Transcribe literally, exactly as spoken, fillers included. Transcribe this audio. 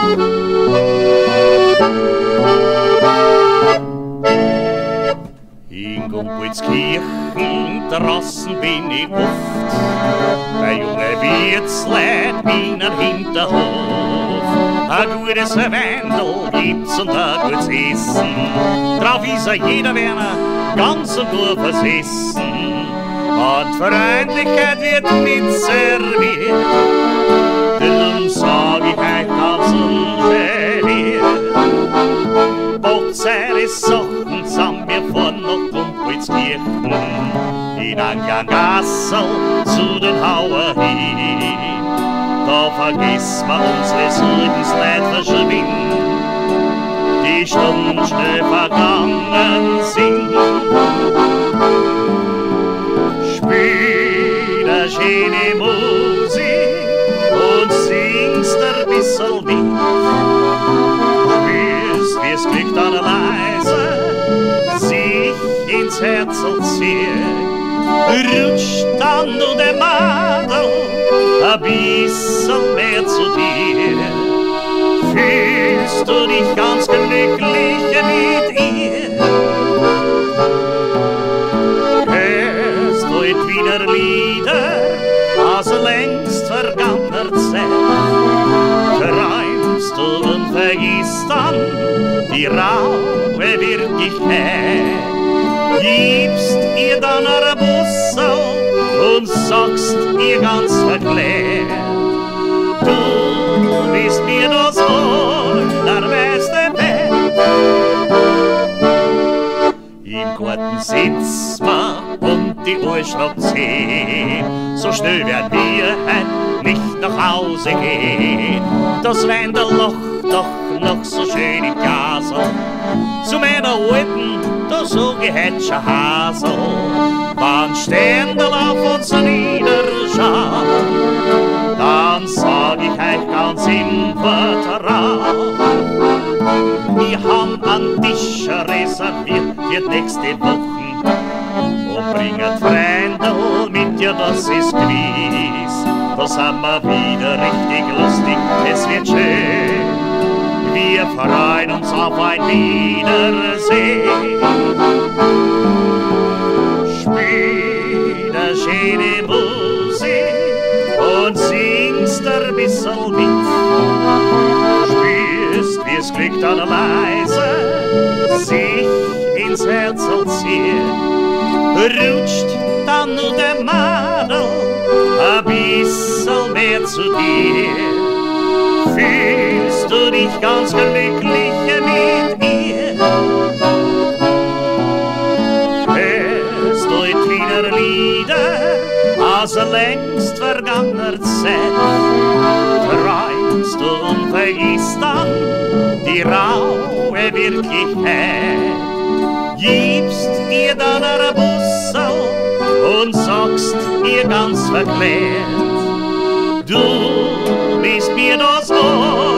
In Gumpolskirchen draußen bin ich oft, der junge Wirts lädt meinen Hinterhof. A gutes Wendel gibt's und a gutes Essen, drauf ist a jeder Werner ganz und gut versessen. Und Freundlichkeit wird mit serviert, darum sag ich euch ganz ungeniert. Bocht seine Sachen zusammen, wir fahren nach Gumpolskirchen, in ein Gassel zu den Hauer hin. Da vergiss man unsere Südensleid verschwinden, die Stunden schnell vergangen sind. Spiel a schöne Musik und singst ein bissl mit. Spürst, wie's Glück dann leise sich ins Herzl zieht. Rutscht dann nur der Madel a bissl mehr zu dir. Fühlst du dich ganz glücklich mit ihr? Hörst du et wieder Lieder aus längst vergangener Zeit? Träumst du und vergisst dann die raue Wirklichkeit? Gibst ihr dann ein Bussel und sagst ihr ganz verklärt, du bist mir das allerbeste Bett. Im Garten sitzt man und die Uhr schlagt zehn, so schnell werden wir heut nicht nach Hause gehen. Das Wendel lacht doch noch so schön im Gasel, zu meiner Alten, da sag ich heut schon Hasel. Wann Ständel auf uns niederschaut, dann sag ich euch ganz im Vertrauen, wir haben einen Tisch reserviert für die nächste Woche und bringen Freundel mit dir, das ist gewiss. Da sind wir wieder richtig lustig, es wird schön. Wir freuen uns auf ein Wiedersehen. Spiel a schöne Musik und singst ein bissl mit. Spürst, wie's Glück dann leise sich ins Herzl zieht. Rutscht dann nur der Madel a bissl mehr zu dir. Fühlst du dich ganz glücklich mit ihr? Hörst du et wieder Lieder aus längst vergangener Zeit? Träumst du und vergisst dann die raue Wirklichkeit? Gibst ihr dann ein Bussel und sagst ihr ganz verklärt, du bist mir das Ohr